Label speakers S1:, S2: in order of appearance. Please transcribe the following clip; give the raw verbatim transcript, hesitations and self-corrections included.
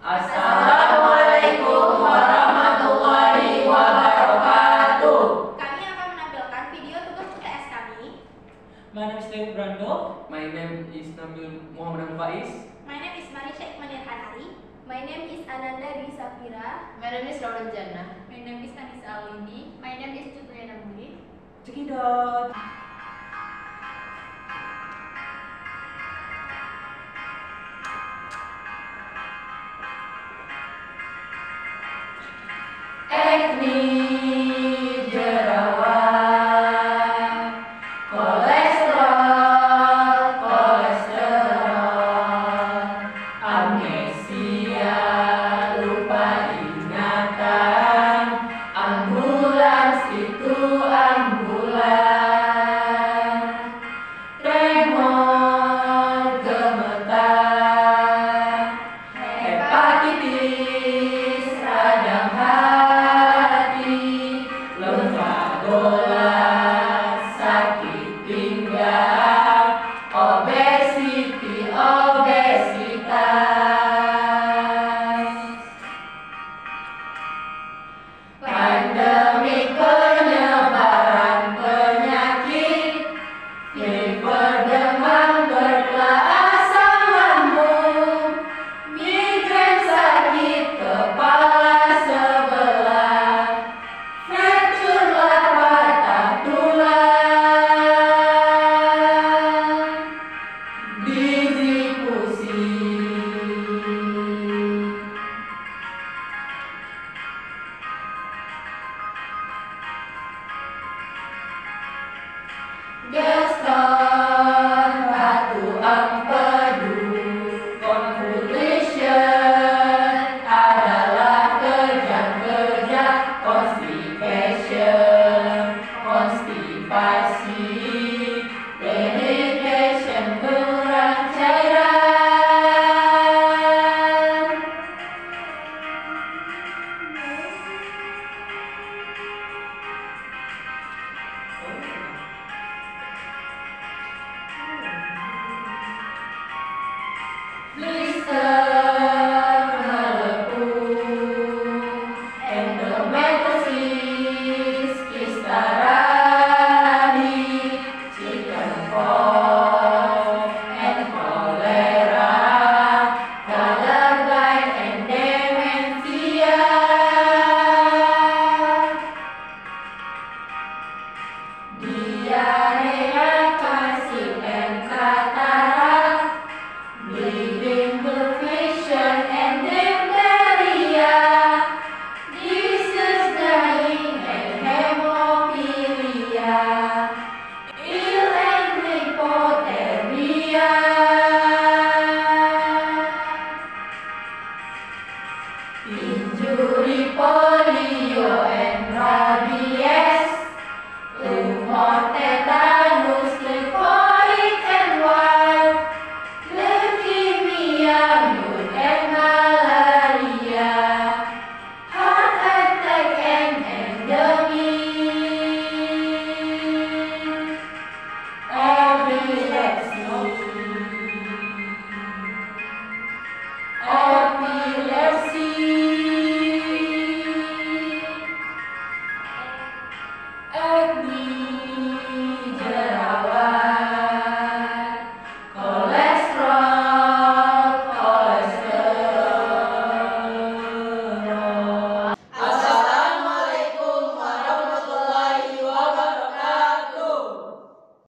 S1: Assalamualaikum warahmatullahi wabarakatuh.
S2: Kami akan menampilkan video tugas U T S kami.
S3: My name is David Brando.
S1: My name is Nabil Muhammad Faiz.
S2: My name is Marisha Iqmanir Hanari. My name is Ananda Dwi Safira.
S4: My name is Laura Jana.
S2: My name is Anissa Alini. My name is Juliana Muli.
S3: Cekidot.
S1: Ekni jerawat, kolesterol, kolesterol, amnesia, lupa ingatan, ambulans itu ambulans, tremor, gemetar, hepatitis, radang hati, lengkap bola, sakit pinggang, obesity, obesitas, pandemi penyebaran penyakit, fever, demam, berbelah, asam lambung, migrain, sakit kepala sebelah, fracture lah, patah tulang, gizi pusing. Gestor, batu empedu, convolution adalah kejang-kejang, constipation, konstipasi, dehydration, kurang cairan. Blister, melepuh, endometriosis, kista rahim, chickenpox, and cholera, colorblind, and dementia. Diarrhea, kalsium, and katarak, bleeding, blue vision, and diphtheria, disease, dying, and hemophilia, ill and hypothermia. Injury,